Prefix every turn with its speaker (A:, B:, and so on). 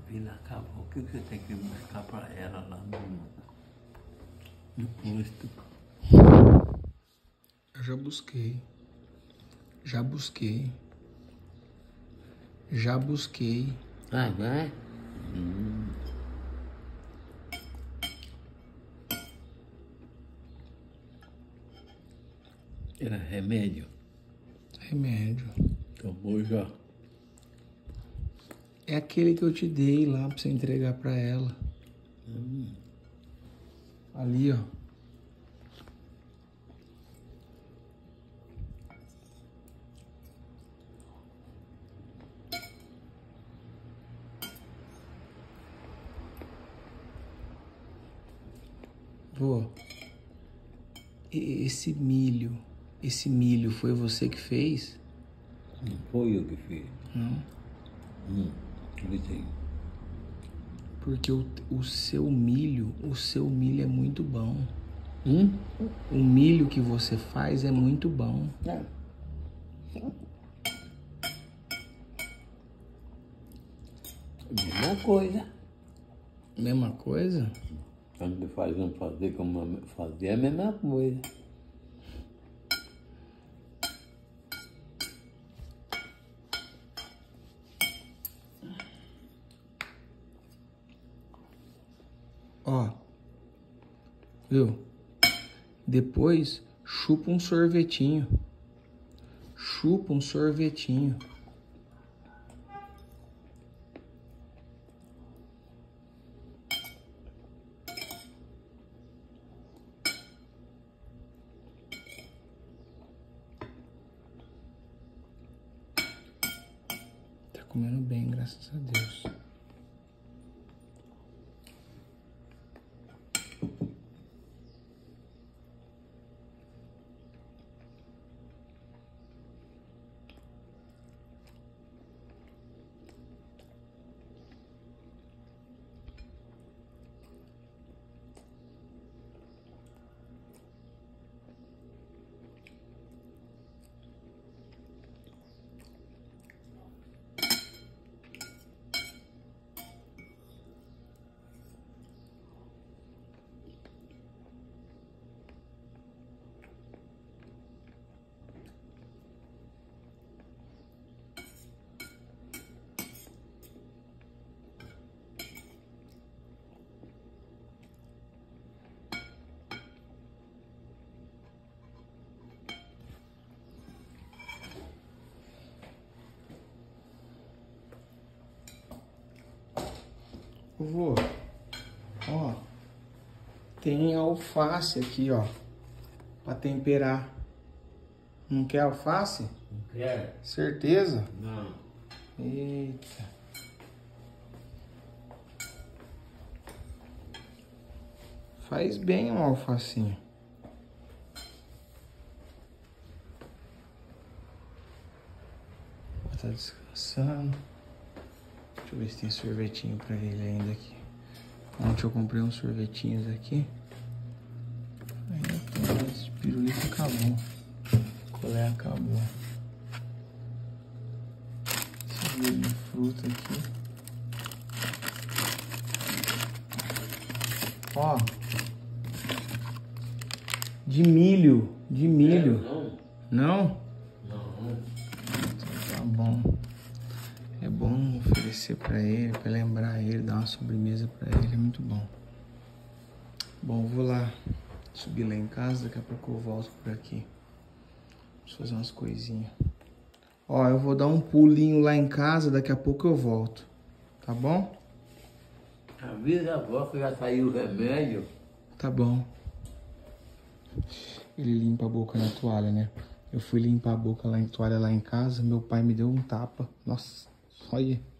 A: vida acabou. O que você tem que buscar para ela lá no posto?
B: Eu já busquei. Já busquei. Já busquei.
A: Ah, vai? Era remédio?
B: Remédio.
A: Tomou já.
B: É aquele que eu te dei lá pra você entregar pra ela. Ali, ó. Vô, esse milho foi você que fez?
A: Não foi eu que fiz.
B: Não.
A: Gostei.
B: Porque o seu milho é muito bom. O milho que você faz é muito bom.
A: É. Mesma coisa.
B: Mesma coisa?
A: Quando faz um fazer como fazer, é a mesma coisa.
B: Ó. Viu? Depois, chupa um sorvetinho. Chupa um sorvetinho. Tá comendo bem, graças a Deus. Vô, ó, tem alface aqui, ó, pra temperar. Não quer alface?
A: Não quer?
B: Certeza?
A: Não.
B: Eita. Faz bem um alfacinho. Tá descansando. Deixa eu ver se tem sorvetinho pra ele ainda aqui. Ontem eu comprei uns sorvetinhos aqui. Ainda tem, esse pirulito acabou. Colé acabou. Esse gelo de fruta aqui. Ó. De milho. De milho. Não?
A: Não.
B: Tá bom. É bom oferecer pra ele, pra lembrar ele, dar uma sobremesa pra ele, é muito bom. Bom, vou lá subir lá em casa, daqui a pouco eu volto por aqui. Vamos fazer umas coisinhas. Ó, eu vou dar um pulinho lá em casa, daqui a pouco eu volto. Tá bom?
A: Avisa a avó que já saiu o remédio.
B: Tá bom. Ele limpa a boca na toalha, né? Eu fui limpar a boca lá em toalha lá em casa, meu pai me deu um tapa. Nossa, olha.